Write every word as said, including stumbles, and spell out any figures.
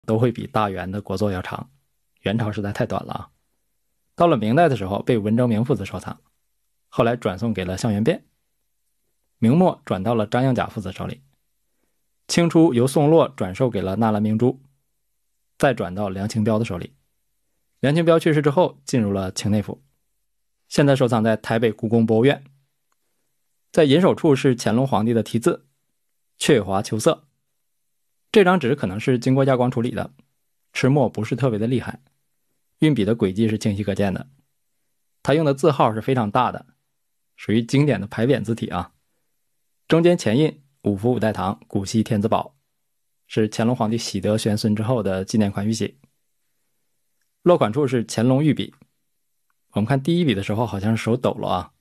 都会比大元的国祚要长，元朝实在太短了啊。到了明代的时候被文征明父子收藏，后来转送给了项元汴，明末转到了张应甲父子手里，清初由宋洛转授给了纳兰明珠，再转到梁清标的手里。梁清标去世之后进入了清内府，现在收藏在台北故宫博物院。在银手处是乾隆皇帝的题字雀华秋色，这张纸可能是经过亚光处理的，吃墨不是特别的厉害，运笔的轨迹是清晰可见的。他用的字号是非常大的，属于经典的牌匾字体啊。中间前印五福五代堂古稀天子宝，是乾隆皇帝喜得玄孙之后的纪念款玉玺。落款处是乾隆御笔，我们看第一笔的时候好像是手抖了啊，